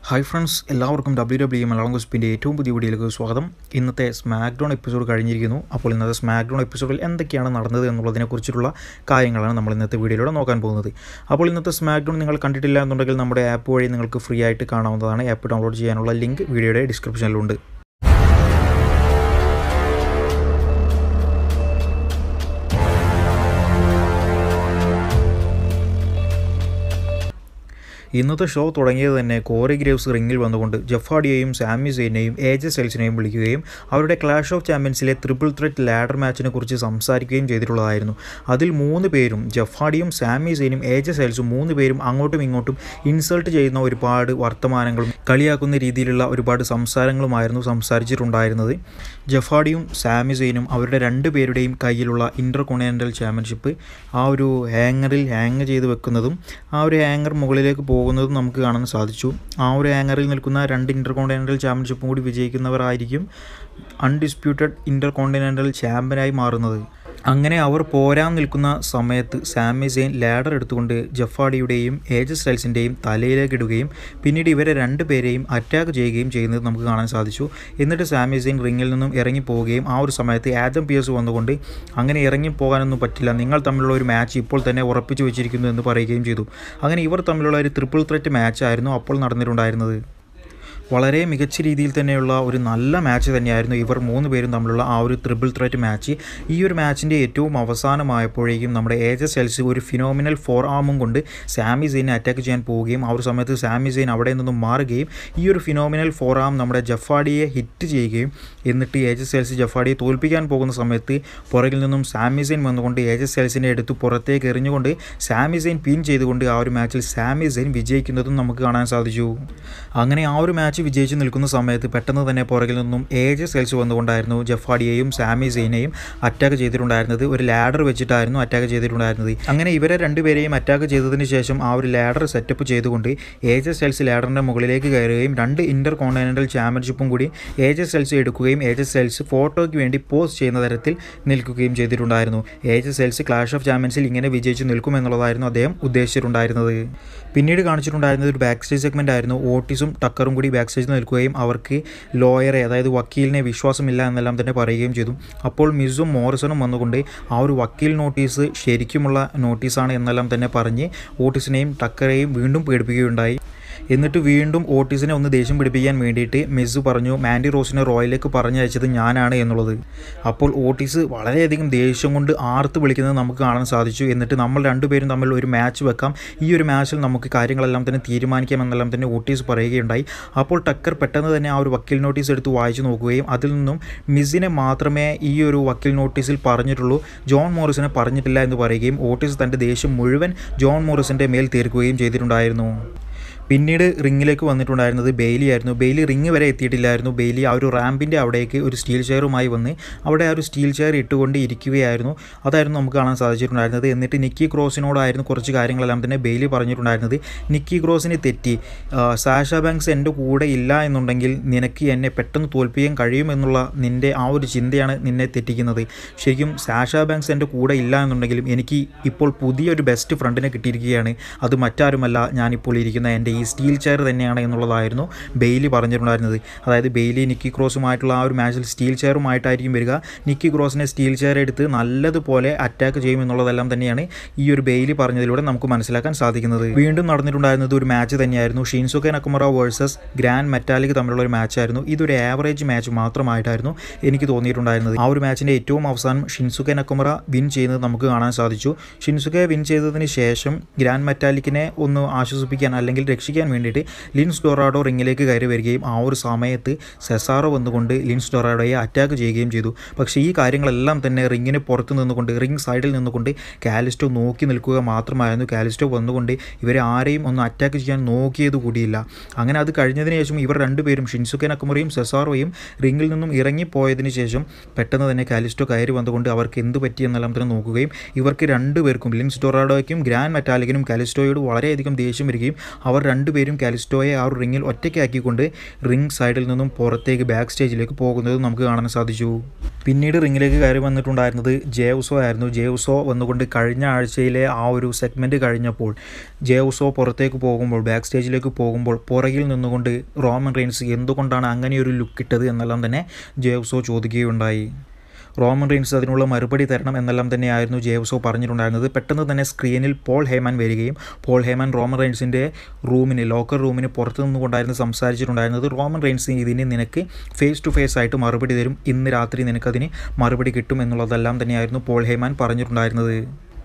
Hi friends, എല്ലാവർക്കും wwemalayalamgossipsന്റെ ഏറ്റവും പുതിയ വീഡിയോയിലേക്ക് സ്വാഗതം. ഇന്നത്തെ സ്മാക്ഡൗൺ എപ്പിസോഡ് കഴിഞ്ഞിരിക്കുന്നു. അപ്പോൾ ഇന്നത്തെ സ്മാക്ഡൗൺ എപ്പിസോഡിൽ എന്തൊക്കെയാണ് നടന്നത് എന്നുള്ളതിനെക്കുറിച്ചുള്ള കാര്യങ്ങളാണ് നമ്മൾ ഇന്നത്തെ വീഡിയോയിലൂടെ നോക്കാൻ പോകുന്നത്. അപ്പോൾ ഇന്നത്തെ സ്മാക്ഡൗൺ നിങ്ങൾ കണ്ടിട്ടില്ല എന്നുണ്ടെങ്കിൽ നമ്മുടെ ആപ്പ് വഴി നിങ്ങൾക്ക് ഫ്രീ ആയിട്ട് കാണാവുന്നതാണ്. ആപ്പ് ഡൗൺലോഡ് ചെയ്യാനുള്ള ലിങ്ക് വീഡിയോയുടെ ഡിസ്ക്രിപ്ഷനിലുണ്ട്. ഇന്നത്തെ ഷോ തുടങ്ങിയത് തന്നെ കോറി ഗ്രേവ്സ് റിങ്ങിൽ വന്നുകൊണ്ട് ജെഫ് ഹാർഡിയെയും സാമി സെയിനെയും എജെ സ്റ്റൈൽസിനെയും വിളിക്കുകയും അവരുടെ ക്ലാഷ് ഓഫ് ചാമ്പ്യൻസിലെ ട്രിപ്പിൾ ത്രെറ്റ് ലാഡർ മാച്ചിനെ കുറിച്ച് സംസാരിക്കുകയും ചെയ്തിട്ടുള്ളതായിരുന്നു. അതിൽ 3 പേരും ജെഫ് ഹാർഡിയും സാമി സെയിനും എജെ സ്റ്റൈൽസും 3 പേരും അങ്ങോട്ടും ഇങ്ങോട്ടും ഇൻസൾട്ട് ചെയ്യുന്ന ഒരുപാട് വർത്തമാനങ്ങളും കളിയാക്കുന്ന രീതിയിലുള്ള ഒരുപാട് സംസാരങ്ങളുമായിരുന്നു സംസാരിച്ചിട്ടുണ്ടായിരുന്നത്. ജെഫ് ഹാർഡിയും സാമി സെയിനും അവരുടെ 2 പേരുടെയും കയ്യിലുള്ള ഇന്റർകോണ്ടിനെന്റൽ ചാമ്പ്യൻഷിപ്പ് ആ ഒരു ഹാങ്ങറിൽ ഹാങ് ചെയ്ത് വെക്കുന്നതും ആ ഒരു ഹാങ്ങർ മുകളിലേക്ക് പോകുന്നതും നമുക്ക് കാണാൻ സാധിച്ചു. ആ ഒരു ഹാങ്ങറിൽ നിൽക്കുന്ന 2 ഇന്റർകോണ്ടിനെന്റൽ ചാമ്പ്യൻഷിപ്പും കൂടി വിജയിക്കുന്നവരായിരിക്കും അൺഡിസ്പ്യൂട്ടഡ് ഇന്റർകോണ്ടിനെന്റൽ ചാമ്പ്യനായി മാറുന്നത്. അങ്ങനെ അവർ പോരാൻ നിൽക്കുന്ന സമയത്ത് സാമി സെയിൻ ലാഡർ എടുത്തുകൊണ്ട് ജെഫ് ഹാർഡിയുടെയും എജെ സ്റ്റൈൽസിൻ്റെയും തലയിലേക്ക് ഇടുകയും പിന്നീട് ഇവരെ 2 പേരെയും അറ്റാക്ക് ചെയ്യുകയും ചെയ്യുന്നത് നമുക്ക് കാണാൻ സാധിച്ചു. എന്നിട്ട് സാമി സെയിൻ റിങ്ങിൽ നിന്നും ഇറങ്ങിപ്പോവുകയും ആ ഒരു സമയത്ത് ആദം പിയേഴ്സ് വന്നുകൊണ്ട് അങ്ങനെ ഇറങ്ങിപ്പോകാനൊന്നും പറ്റില്ല, നിങ്ങൾ തമ്മിലുള്ള ഒരു മാച്ച് ഇപ്പോൾ തന്നെ ഉറപ്പിച്ചു വെച്ചിരിക്കുന്നു എന്ന് പറയുകയും ചെയ്തു. അങ്ങനെ ഇവർ തമ്മിലുള്ള ഒരു ട്രിപ്പിൾ ത്രെറ്റ് മാച്ചായിരുന്നു അപ്പോൾ നടന്നിട്ടുണ്ടായിരുന്നത്. വളരെ മികച്ച രീതിയിൽ തന്നെയുള്ള ഒരു നല്ല മാച്ച് തന്നെയായിരുന്നു ഇവർ 3 പേരും തമ്മിലുള്ള ആ ഒരു ട്രിപ്പിൾ ത്രെറ്റ് മാച്ച്. ഈ ഒരു മാച്ചിൻ്റെ ഏറ്റവും അവസാനമായപ്പോഴേക്കും നമ്മുടെ എജെ സ്റ്റൈൽസ് ഒരു ഫിനോമിനൽ ഫോർ ആമും കൊണ്ട് സാമി സെയിനെ അറ്റാക്ക് ചെയ്യാൻ പോവുകയും ആ ഒരു സമയത്ത് സാമി സെയിൻ അവിടെ നിന്നും മാറുകയും ഈ ഒരു ഫിനോമിനൽ ഫോർ ആം നമ്മുടെ ജെഫ് ഹാർഡിയെ ഹിറ്റ് ചെയ്യുകയും എന്നിട്ട് എജെ സ്റ്റൈൽസ് ജെഫ് ഹാർഡിയെ തോൽപ്പിക്കാൻ പോകുന്ന സമയത്ത് പുറകിൽ നിന്നും സാമി സെയിൻ വന്നുകൊണ്ട് എജെ സ്റ്റൈൽസിനെ എടുത്ത് പുറത്തേക്ക് എറിഞ്ഞുകൊണ്ട് സാമി സെയിൻ പിൻ ചെയ്തുകൊണ്ട് ആ ഒരു മാച്ചിൽ സാമി സെയിൻ വിജയിക്കുന്നതും നമുക്ക് കാണാൻ സാധിച്ചു. അങ്ങനെ ആ ഒരു മാച്ച് വിജയിച്ച് നിൽക്കുന്ന സമയത്ത് പെട്ടെന്ന് തന്നെ പുറകിൽ നിന്നും എജെ സ്റ്റൈൽസ് വന്നുകൊണ്ടായിരുന്നു ജെഫ് ഹാർഡിയെയും സാമി സെയിനെയും അറ്റാക്ക് ചെയ്തിട്ടുണ്ടായിരുന്നത്. ഒരു ലാഡർ വെച്ചിട്ടായിരുന്നു അറ്റാക്ക് ചെയ്തിട്ടുണ്ടായിരുന്നത്. അങ്ങനെ ഇവരെ 2 പേരെയും അറ്റാക്ക് ചെയ്തതിന് ശേഷം ആ ഒരു ലാഡർ സെറ്റപ്പ് ചെയ്തുകൊണ്ട് എജെ സ്റ്റൈൽസ് ലാഡറിൻ്റെ മുകളിലേക്ക് കയറുകയും 2 ഇന്റർകോണ്ടിനെന്റൽ ചാമ്പ്യൻഷിപ്പും കൂടി എജെ സ്റ്റൈൽസ് എടുക്കുകയും എജെ സ്റ്റൈൽസ് ഫോട്ടോയ്ക്ക് വേണ്ടി പോസ്റ്റ് ചെയ്യുന്ന തരത്തിൽ നിൽക്കുകയും ചെയ്തിട്ടുണ്ടായിരുന്നു. എജെ സ്റ്റൈൽസ് ക്ലാഷ് ഓഫ് ചാമ്പ്യൻസിൽ ഇങ്ങനെ വിജയിച്ച് നിൽക്കുമെന്നുള്ളതായിരുന്നു അദ്ദേഹം ഉദ്ദേശിച്ചിട്ടുണ്ടായിരുന്നത്. പിന്നീട് കാണിച്ചിട്ടുണ്ടായിരുന്നത് ഒരു ബാക്ക് സ്റ്റേജ് സെഗ്മെൻ്റ് ആയിരുന്നു. ഓട്ടിസും ടക്കറും കൂടി ബാക്ക് സ്റ്റേജിൽ നിൽക്കുകയും അവർക്ക് ലോയറെ, അതായത് വക്കീലിനെ വിശ്വാസമില്ല എന്നെല്ലാം തന്നെ പറയുകയും ചെയ്തു. അപ്പോൾ മിസും മോറിസണും വന്നുകൊണ്ട് ആ ഒരു വക്കീൽ നോട്ടീസ് ശരിക്കുമുള്ള നോട്ടീസാണ് എന്നെല്ലാം തന്നെ പറഞ്ഞ് ഓട്ടിസിനെയും ടക്കറെയും വീണ്ടും പേടിപ്പിക്കുകയുണ്ടായി. എന്നിട്ട് വീണ്ടും ഓട്ടീസിനെ ഒന്ന് ദേഷ്യം പിടിപ്പിക്കാൻ വേണ്ടിയിട്ട് മിസ് പറഞ്ഞു മാൻഡി റോസിനെ റോയിലേക്ക് പറഞ്ഞയച്ചത് ഞാനാണ് എന്നുള്ളത്. അപ്പോൾ ഓട്ടീസ് വളരെയധികം ദേഷ്യം കൊണ്ട് ആർത്ത് വിളിക്കുന്നത് നമുക്ക് കാണാൻ സാധിച്ചു. എന്നിട്ട് നമ്മൾ 2 പേരും തമ്മിൽ ഒരു മാച്ച് വെക്കാം, ഈ ഒരു മാച്ചിൽ നമുക്ക് കാര്യങ്ങളെല്ലാം തന്നെ തീരുമാനിക്കാമെന്നെല്ലാം തന്നെ ഓട്ടീസ് പറയുകയുണ്ടായി. അപ്പോൾ ടക്കർ പെട്ടെന്ന് തന്നെ ആ ഒരു വക്കീൽ നോട്ടീസ് എടുത്ത് വായിച്ചു നോക്കുകയും അതിൽ നിന്നും മിസ്സിനെ മാത്രമേ ഈ ഒരു വക്കീൽ നോട്ടീസിൽ പറഞ്ഞിട്ടുള്ളൂ, ജോൺ മോറിസിനെ പറഞ്ഞിട്ടില്ല എന്ന് പറയുകയും ഓട്ടീസ് തൻ്റെ ദേഷ്യം മുഴുവൻ ജോൺ മോറിസിൻ്റെ മേൽ തീർക്കുകയും ചെയ്തിട്ടുണ്ടായിരുന്നു. പിന്നീട് റിങ്ങിലേക്ക് വന്നിട്ടുണ്ടായിരുന്നത് ബെയ്ലി ആയിരുന്നു. ബെയ്ലി റിങ് വരെ എത്തിയിട്ടില്ലായിരുന്നു. ബെയ്ലി ആ ഒരു റാമ്പിൻ്റെ അവിടേക്ക് ഒരു സ്റ്റീൽ ചെയറുമായി വന്ന് അവിടെ ആ ഒരു സ്റ്റീൽ ചെയർ ഇട്ടുകൊണ്ട് ഇരിക്കുകയായിരുന്നു. അതായിരുന്നു നമുക്ക് കാണാൻ സാധിച്ചിട്ടുണ്ടായിരുന്നത്. എന്നിട്ട് നിക്കി ക്രോസിനോടായിരുന്നു കുറച്ച് കാര്യങ്ങളെല്ലാം തന്നെ ബെയ്ലി പറഞ്ഞിട്ടുണ്ടായിരുന്നത്. നിക്കി ക്രോസിന് തെറ്റി, സാഷ ബാങ്ക്സ് എൻ്റെ കൂടെ ഇല്ല എന്നുണ്ടെങ്കിൽ നിനക്ക് എന്നെ പെട്ടെന്ന് തോൽപ്പിക്കാൻ കഴിയുമെന്നുള്ള നിൻ്റെ ആ ഒരു ചിന്തയാണ് നിന്നെ തെറ്റിക്കുന്നത്. ശരിക്കും സാഷ ബാങ്ക്സ് എൻ്റെ കൂടെ ഇല്ല എന്നുണ്ടെങ്കിലും എനിക്ക് ഇപ്പോൾ പുതിയൊരു ബെസ്റ്റ് ഫ്രണ്ടിനെ കിട്ടിയിരിക്കുകയാണ്, അത് മറ്റാരുമല്ല ഞാനിപ്പോൾ ഇരിക്കുന്ന എൻ്റെ ഈ സ്റ്റീൽ ചെയർ തന്നെയാണ് എന്നുള്ളതായിരുന്നു ബെയ്ലി പറഞ്ഞിട്ടുണ്ടായിരുന്നത്. അതായത് ബെയ്ലി നിക്കി ക്രോസുമായിട്ടുള്ള ആ ഒരു മാച്ചിൽ സ്റ്റീൽ ചെയറുമായിട്ടായിരിക്കും വരിക. നിക്കി ക്രോസിനെ സ്റ്റീൽ ചെയർ എടുത്ത് നല്ലതുപോലെ അറ്റാക്ക് ചെയ്യുമെന്നുള്ളതെല്ലാം തന്നെയാണ് ഈ ഒരു ബെയ്ലി പറഞ്ഞതിലൂടെ നമുക്ക് മനസ്സിലാക്കാൻ സാധിക്കുന്നത്. വീണ്ടും നടന്നിട്ടുണ്ടായിരുന്നത് ഒരു മാച്ച് തന്നെയായിരുന്നു. Shinsuke Nakamura versus Grand Metalik തമ്മിലുള്ള ഒരു മാച്ചായിരുന്നു. ഇതൊരു ആവറേജ് മാച്ച് മാത്രമായിട്ടായിരുന്നു എനിക്ക് തോന്നിയിട്ടുണ്ടായിരുന്നത്. ആ ഒരു മാച്ചിൻ്റെ ഏറ്റവും അവസാനം ഷിൻസുക്കെ നക്കമുറ വിൻ ചെയ്യുന്നത് നമുക്ക് കാണാൻ സാധിച്ചു. ഷിൻസുക്കെ വിൻ ചെയ്തതിന് ശേഷം ഗ്രാൻഡ് മെറ്റാലിക്കിനെ ഒന്ന് ആശ്വസിപ്പിക്കാൻ അല്ലെങ്കിൽ രക്ഷിക്കാൻ വേണ്ടിയിട്ട് ലിൻസ് ഡൊറാഡോ റിങ്ങിലേക്ക് കയറി വരികയും ആ ഒരു സമയത്ത് സെസാറോ വന്നുകൊണ്ട് ലിൻസ് ഡൊറാഡോയെ അറ്റാക്ക് ചെയ്യുകയും ചെയ്തു. പക്ഷേ ഈ കാര്യങ്ങളെല്ലാം തന്നെ റിങ്ങിന് പുറത്ത് നിന്നുകൊണ്ട് റിംഗ് സൈഡിൽ നിന്നുകൊണ്ട് കാലിസ്റ്റോ നോക്കി നിൽക്കുക മാത്രമായിരുന്നു. കാലിസ്റ്റോ വന്നുകൊണ്ട് ഇവരെ ആരെയും ഒന്ന് അറ്റാക്ക് ചെയ്യാൻ നോക്കിയത് കൂടിയില്ല. അങ്ങനെ അത് കഴിഞ്ഞതിന് ശേഷം ഇവർ 2 പേരും ഷിൻസുക്കെ നക്കമുറയും സെസാറോയും റിങ്ങിൽ നിന്നും ഇറങ്ങിപ്പോയതിന് ശേഷം പെട്ടെന്ന് തന്നെ കാലിസ്റ്റോ കയറി വന്നുകൊണ്ട് അവർക്ക് എന്ത് പറ്റിയെന്നെല്ലാം തന്നെ നോക്കുകയും ഇവർക്ക് 2 പേർക്കും ലിൻസ് ഡൊറാഡോയ്ക്കും ഗ്രാൻഡ് മെറ്റാലിക്കിനും കാലിസ്റ്റോയോട് വളരെയധികം ദേഷ്യം വരികയും അവർ രണ്ടുപേരും കാലിസ്റ്റോയെ ആ ഒരു റിങ്ങിൽ ഒറ്റയ്ക്കാക്കിക്കൊണ്ട് റിംഗ് സൈഡിൽ നിന്നും പുറത്തേക്ക് ബാക്ക് സ്റ്റേജിലേക്ക് പോകുന്നത് നമുക്ക് കാണാൻ സാധിച്ചു. പിന്നീട് റിങ്ങിലേക്ക് കയറി വന്നിട്ടുണ്ടായിരുന്നത് ജേ ഉസോ ആയിരുന്നു. ജേ ഉസോ വന്നുകൊണ്ട് കഴിഞ്ഞ ആഴ്ചയിലെ ആ ഒരു സെഗ്മെൻറ്റ് കഴിഞ്ഞപ്പോൾ ജേ ഉസോ പുറത്തേക്ക് പോകുമ്പോൾ ബാക്ക് സ്റ്റേജിലേക്ക് പോകുമ്പോൾ പുറകിൽ നിന്നുകൊണ്ട് റോമൻ റെയിൻസ് എന്തുകൊണ്ടാണ് അങ്ങനെയൊരു ലുക്ക് ഇട്ടത് എന്നെല്ലാം തന്നെ ജേ ഉസോ ചോദിക്കുകയുണ്ടായി. റോമൻ റെയിൻസ് അതിനുള്ള മറുപടി തരണം എന്നെല്ലാം തന്നെയായിരുന്നു ജേ ഉസോ പറഞ്ഞിട്ടുണ്ടായിരുന്നത്. പെട്ടെന്ന് തന്നെ സ്ക്രീനിൽ പോൾ ഹേമൻ വരികയും പോൾ ഹേമൻ റോമൻ റെയിൻസിൻ്റെ ലോക്കർ റൂമിന് പുറത്തു നിന്നുകൊണ്ടായിരുന്നു സംസാരിച്ചിട്ടുണ്ടായിരുന്നത്. റോമൻ റെയിൻസ് ഇതിന് നിനക്ക് ഫേസ് ടു ഫേസ് ആയിട്ട് മറുപടി തരും, ഇന്ന് രാത്രി നിനക്കതിന് മറുപടി കിട്ടും എന്നുള്ളതെല്ലാം തന്നെയായിരുന്നു പോൾ ഹേമൻ പറഞ്ഞിട്ടുണ്ടായിരുന്നത്.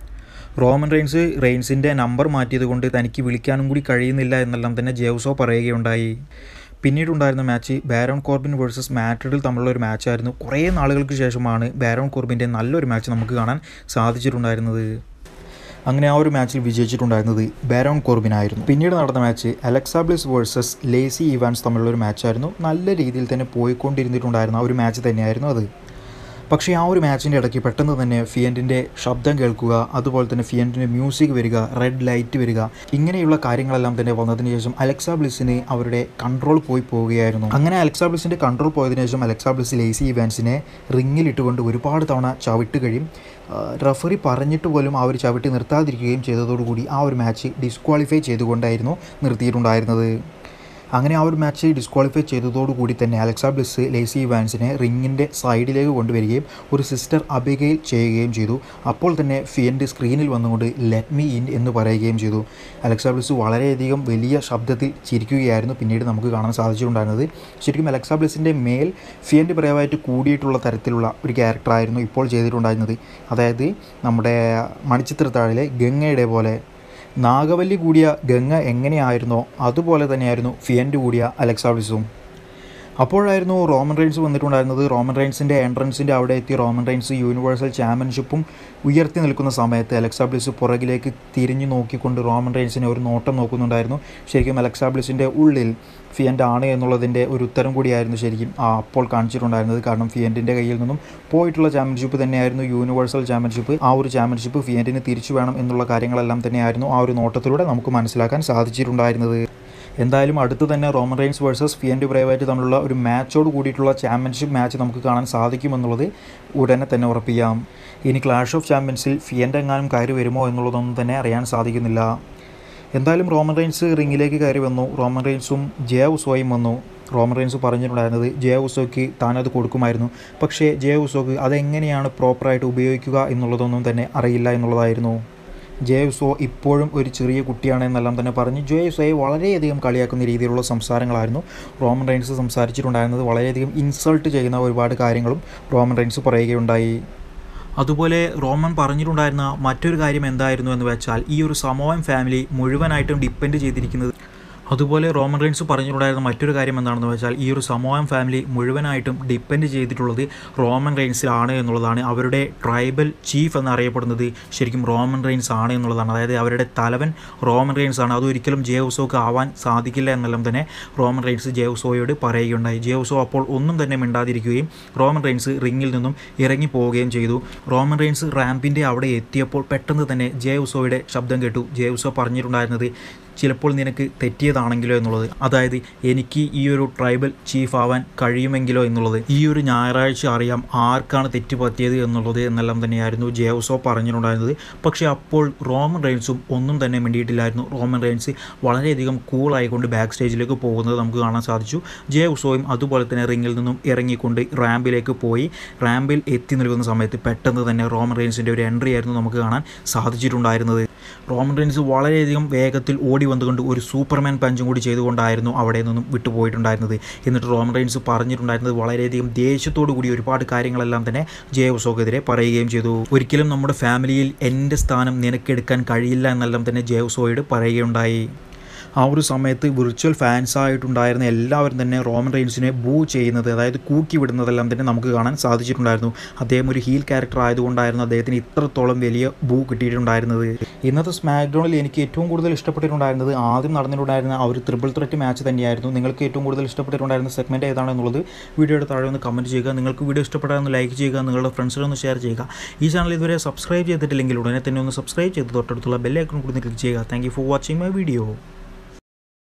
റോമൻ റെയിൻസിൻ്റെ നമ്പർ മാറ്റിയത് കൊണ്ട് തനിക്ക് വിളിക്കാനും കൂടി കഴിയുന്നില്ല എന്നെല്ലാം തന്നെ ജേ ഉസോ പറയുകയുണ്ടായി. പിന്നീടുണ്ടായിരുന്ന match Baron Corbin versus Matt Riddle തമ്മിലുള്ള ഒരു മാച്ചായിരുന്നു. കുറേ നാളുകൾക്ക് ശേഷമാണ് ബാരോൺ കോർബിൻ്റെ നല്ലൊരു മാച്ച് നമുക്ക് കാണാൻ സാധിച്ചിട്ടുണ്ടായിരുന്നത്. അങ്ങനെ ആ ഒരു മാച്ചിൽ വിജയിച്ചിട്ടുണ്ടായിരുന്നത് ബാരോൺ കോർബിൻ ആയിരുന്നു. പിന്നീട് നടന്ന match Alexa Bliss versus Lacey Evans തമ്മിലുള്ള ഒരു മാച്ചായിരുന്നു. നല്ല രീതിയിൽ തന്നെ പോയിക്കൊണ്ടിരുന്നിട്ടുണ്ടായിരുന്ന ഒരു മാച്ച് തന്നെയായിരുന്നു അത്. പക്ഷേ ആ ഒരു മാച്ചിൻ്റെ ഇടയ്ക്ക് പെട്ടെന്ന് തന്നെ ഫിയൻറ്റിൻ്റെ ശബ്ദം കേൾക്കുക, അതുപോലെ തന്നെ ഫിയൻറ്റിൻ്റെ മ്യൂസിക് വരിക, റെഡ് ലൈറ്റ് വരിക, ഇങ്ങനെയുള്ള കാര്യങ്ങളെല്ലാം തന്നെ വന്നതിന് ശേഷം അലക്സ ബ്ലിസ്സിന് അവരുടെ കൺട്രോൾ പോവുകയായിരുന്നു. അങ്ങനെ അലക്സ ബ്ലിസ്സിൻ്റെ കൺട്രോൾ പോയതിനു ശേഷം അലക്സ ബ്ലിസ് ലേസി ഇവാൻസിനെ റിങ്ങിലിട്ടുകൊണ്ട് ഒരുപാട് തവണ ചവിട്ടുകയും റഫറി പറഞ്ഞിട്ട് പോലും ആ ഒരു ചവിട്ടി നിർത്താതിരിക്കുകയും ചെയ്തതോടുകൂടി ആ ഒരു മാച്ച് ഡിസ്ക്വാളിഫൈ ചെയ്തുകൊണ്ടായിരുന്നു നിർത്തിയിട്ടുണ്ടായിരുന്നത്. അങ്ങനെ ആ ഒരു മാച്ച് ഡിസ്ക്വാളിഫൈ ചെയ്തതോടുകൂടി തന്നെ അലക്സ ബ്ലിസ് ലേസി ഇവാൻസിനെ റിങ്ങിൻ്റെ സൈഡിലേക്ക് കൊണ്ടുവരികയും ഒരു സിസ്റ്റർ അബിഗെയിൽ ചെയ്യുകയും ചെയ്തു. അപ്പോൾ തന്നെ ഫിയൻറ്റ് സ്ക്രീനിൽ വന്നുകൊണ്ട് ലെറ്റ് മീ ഇൻ എന്ന് പറയുകയും ചെയ്തു. അലക്സ ബ്ലിസ് വളരെയധികം വലിയ ശബ്ദത്തിൽ ചിരിക്കുകയായിരുന്നു പിന്നീട് നമുക്ക് കാണാൻ സാധിച്ചിട്ടുണ്ടായിരുന്നത്. ശരിക്കും അലക്സ ബ്ലിസിൻ്റെ മേൽ ഫിയൻറ്റ് ബ്രേവായിട്ട് കൂടിയിട്ടുള്ള തരത്തിലുള്ള ഒരു ക്യാരക്ടറായിരുന്നു ഇപ്പോൾ ചെയ്തിട്ടുണ്ടായിരുന്നത്. അതായത് നമ്മുടെ മണിച്ചിത്രത്താഴിലെ ഗംഗയുടെ പോലെ നാഗവല്ലി കൂടിയ ഗംഗ എങ്ങനെയായിരുന്നോ അതുപോലെ തന്നെയായിരുന്നു ഫിയൻറ്റ് കൂടിയ അലക്സ ബ്ലിസും. അപ്പോഴായിരുന്നു റോമൻ റെയിൻസ് വന്നിട്ടുണ്ടായിരുന്നത്. റോമൻ റെയിൻസിൻ്റെ എൻട്രൻസിൻ്റെ അവിടെ എത്തി റോമൻ റെയിൻസ് യൂണിവേഴ്സൽ ചാമ്പ്യൻഷിപ്പും ഉയർത്തി നിൽക്കുന്ന സമയത്ത് അലക്സ ബ്ലിസ് പുറകിലേക്ക് തിരിഞ്ഞു നോക്കിക്കൊണ്ട് റോമൻ റെയിൻസിനെ ഒരു നോട്ടം നോക്കുന്നുണ്ടായിരുന്നു. ശരിക്കും അലക്സ ബ്ലിസിൻ്റെ ഉള്ളിൽ ഫിയൻ്റ് ആണ് എന്നുള്ളതിൻ്റെ ഒരു ഉത്തരം കൂടിയായിരുന്നു ശരിക്കും അപ്പോൾ കാണിച്ചിട്ടുണ്ടായിരുന്നത്. കാരണം ഫിയൻറ്റിൻ്റെ കയ്യിൽ നിന്നും പോയിട്ടുള്ള ചാമ്പ്യൻഷിപ്പ് തന്നെയായിരുന്നു യൂണിവേഴ്സൽ ചാമ്പ്യൻഷിപ്പ്. ആ ഒരു ചാമ്പ്യൻഷിപ്പ് ഫിയൻറ്റിന് തിരിച്ചു വേണം എന്നുള്ള കാര്യങ്ങളെല്ലാം തന്നെയായിരുന്നു ആ ഒരു നോട്ടത്തിലൂടെ നമുക്ക് മനസ്സിലാക്കാൻ സാധിച്ചിട്ടുണ്ടായിരുന്നത്. എന്തായാലും അടുത്ത് തന്നെ റോമൻ റെയിൻസ് വേഴ്സസ് ഫിയൻറ്റ് ബ്രേവായിട്ട് തമ്മിലുള്ള ഒരു മാച്ചോട് കൂടിയിട്ടുള്ള ചാമ്പ്യൻഷിപ്പ് മാച്ച് നമുക്ക് കാണാൻ സാധിക്കുമെന്നുള്ളത് ഉടനെ തന്നെ ഉറപ്പിക്കാം. ഇനി ക്ലാഷ് ഓഫ് ചാമ്പ്യൻസിൽ ഫിയൻ്റ് എങ്ങാനും കയറി വരുമോ എന്നുള്ളതൊന്നും തന്നെ അറിയാൻ സാധിക്കുന്നില്ല. എന്തായാലും റോമൻ റെയിൻസ് റിങ്ങിലേക്ക് കയറി വന്നു. റോമൻ റെയിൻസും ജേ ഉസോയും വന്നു. റോമൻ റെയിൻസ് പറഞ്ഞിട്ടുണ്ടായിരുന്നത് ജേ ഉസോയ്ക്ക് താനത് കൊടുക്കുമായിരുന്നു, പക്ഷേ ജേ ഉസോയ്ക്ക് അതെങ്ങനെയാണ് പ്രോപ്പറായിട്ട് ഉപയോഗിക്കുക എന്നുള്ളതൊന്നും തന്നെ അറിയില്ല എന്നുള്ളതായിരുന്നു. ജേ ഉസോ ഇപ്പോഴും ഒരു ചെറിയ കുട്ടിയാണ് എന്നെല്ലാം തന്നെ പറഞ്ഞ് ജേ ഉസോയെ വളരെയധികം കളിയാക്കുന്ന രീതിയിലുള്ള സംസാരങ്ങളായിരുന്നു റോമൻ റെയിൻസ് സംസാരിച്ചിട്ടുണ്ടായിരുന്നത്. വളരെയധികം ഇൻസൾട്ട് ചെയ്യുന്ന ഒരുപാട് കാര്യങ്ങളും റോമൻ റെയിൻസ് പറയുകയുണ്ടായി. അതുപോലെ റോമൻ പറഞ്ഞിട്ടുണ്ടായിരുന്ന മറ്റൊരു കാര്യം എന്തായിരുന്നു എന്ന് വെച്ചാൽ ഈ ഒരു സമോവൻ ഫാമിലി മുഴുവനായിട്ടും ഡിപ്പെൻഡ് ചെയ്തിരിക്കുന്നത്. അതുപോലെ റോമൻ റെയിൻസ് പറഞ്ഞിട്ടുണ്ടായിരുന്ന മറ്റൊരു കാര്യം എന്താണെന്ന് വെച്ചാൽ ഈ ഒരു സമോവൻ ഫാമിലി മുഴുവനായിട്ടും ഡിപ്പെൻഡ് ചെയ്തിട്ടുള്ളത് റോമൻ റെയിൻസിലാണ് എന്നുള്ളതാണ്. അവരുടെ ട്രൈബൽ ചീഫ് എന്നറിയപ്പെടുന്നത് ശരിക്കും റോമൻ റെയിൻസ് ആണ് എന്നുള്ളതാണ്. അതായത് അവരുടെ തലവൻ റോമൻ റെയിൻസ് ആണ്. അതൊരിക്കലും ജേ ഉസോക്ക് ആവാൻ സാധിക്കില്ല എന്നെല്ലാം തന്നെ റോമൻ റെയിൻസ് ജേ ഉസോയോട് പറയുകയുണ്ടായി. ജേ ഉസോ അപ്പോൾ ഒന്നും തന്നെ മിണ്ടാതിരിക്കുകയും റോമൻ റെയിൻസ് റിങ്ങിൽ നിന്നും ഇറങ്ങി പോവുകയും ചെയ്തു. റോമൻ റെയിൻസ് റാമ്പിൻ്റെ അവിടെ എത്തിയപ്പോൾ പെട്ടെന്ന് തന്നെ ജേ ഉസോയുടെ ശബ്ദം കേട്ടു. ജേ ഉസോ പറഞ്ഞിട്ടുണ്ടായിരുന്നത് ചിലപ്പോൾ നിനക്ക് തെറ്റിയതാണെങ്കിലോ എന്നുള്ളത്, അതായത് എനിക്ക് ഈ ഒരു ട്രൈബൽ ചീഫ് ആവാൻ കഴിയുമെങ്കിലോ എന്നുള്ളത്. ഈ ഒരു ഞായറാഴ്ച അറിയാം ആർക്കാണ് തെറ്റ് പറ്റിയത് എന്നുള്ളത് എന്നെല്ലാം തന്നെയായിരുന്നു ജേ ഉസോ പറഞ്ഞിട്ടുണ്ടായിരുന്നത്. പക്ഷേ അപ്പോൾ റോമൻ റെയിൻസും ഒന്നും തന്നെ മിണ്ടിയിട്ടില്ലായിരുന്നു. റോമൻ റെയിൻസ് വളരെയധികം കൂളായിക്കൊണ്ട് ബാക്ക് സ്റ്റേജിലേക്ക് പോകുന്നത് നമുക്ക് കാണാൻ സാധിച്ചു. ജേ ഉസോയും അതുപോലെ തന്നെ റിങ്ങിൽ നിന്നും ഇറങ്ങിക്കൊണ്ട് റാമ്പിലേക്ക് പോയി. റാമ്പിൽ എത്തി നിൽക്കുന്ന സമയത്ത് പെട്ടെന്ന് തന്നെ റോമൻ റെയിൻസിൻ്റെ ഒരു എൻട്രി ആയിരുന്നു നമുക്ക് കാണാൻ സാധിച്ചിട്ടുണ്ടായിരുന്നത്. റോമൻ റെയിൻസ് വളരെയധികം വേഗത്തിൽ ഓടി വന്നുകൊണ്ട് ഒരു സൂപ്പർമാൻ പഞ്ചും കൂടി ചെയ്തുകൊണ്ടായിരുന്നു അവിടെ നിന്നും വിട്ടുപോയിട്ടുണ്ടായിരുന്നത്. എന്നിട്ട് റോമൻ റെയിൻസ് പറഞ്ഞിട്ടുണ്ടായിരുന്നത് വളരെയധികം ദേഷ്യത്തോടു കൂടി ഒരുപാട് കാര്യങ്ങളെല്ലാം തന്നെ ജേ ഉസോക്കെതിരെ പറയുകയും ചെയ്തു. ഒരിക്കലും നമ്മുടെ ഫാമിലിയിൽ എൻ്റെ സ്ഥാനം നിനക്കെടുക്കാൻ കഴിയില്ല എന്നെല്ലാം തന്നെ ജേ ഉസോയോട് പറയുകയുണ്ടായി. ആ ഒരു സമയത്ത് വിർച്വൽ ഫാൻസായിട്ടുണ്ടായിരുന്ന എല്ലാവരും തന്നെ റോമൻ റെയിൻസിനെ ബൂ ചെയ്യുന്നത്, അതായത് കൂക്കി വിടുന്നതെല്ലാം തന്നെ നമുക്ക് കാണാൻ സാധിച്ചിട്ടുണ്ടായിരുന്നു. അദ്ദേഹം ഒരു ഹീൽ ക്യാരക്ടർ ആയതുകൊണ്ടായിരുന്നു അദ്ദേഹത്തിന് ഇത്രത്തോളം വലിയ ബൂ കിട്ടിയിട്ടുണ്ടായിരുന്നത്. ഇന്നത്തെ സ്മാക്ഡൗണിൽ എനിക്ക് ഏറ്റവും കൂടുതൽ ഇഷ്ടപ്പെട്ടിട്ടുണ്ടായിരുന്നത് ആദ്യം നടന്നിട്ടുണ്ടായിരുന്ന ആ ഒരു ട്രിപ്പിൾ ത്രെറ്റ് മാച്ച് തന്നെയായിരുന്നു. നിങ്ങൾക്ക് ഏറ്റവും കൂടുതൽ ഇഷ്ടപ്പെട്ടിട്ടുണ്ടായിരുന്ന സെഗ്മെൻറ്റ് ഏതാണെന്നുള്ളത് വീഡിയോയുടെ താഴെ ഒന്ന് കമൻറ്റ് ചെയ്യുക. നിങ്ങൾക്ക് വീഡിയോ ഇഷ്ടപ്പെട്ടാൽ ലൈക്ക് ചെയ്യുക, നിങ്ങളുടെ ഫ്രണ്ട്സിനൊന്ന് ഷെയർ ചെയ്യുക. ഈ ചാനൽ ഇതുവരെ സബ്സ്ക്രൈബ് ചെയ്തിട്ടില്ലെങ്കിൽ ഉടനെ തന്നെ ഒന്ന് സബ്സ്ക്രൈബ് ചെയ്ത് തൊട്ടടുത്തുള്ള ബെൽ ഐക്കൺ കൂടി ക്ലിക്ക് ചെയ്യുക. Thank you for watching my video.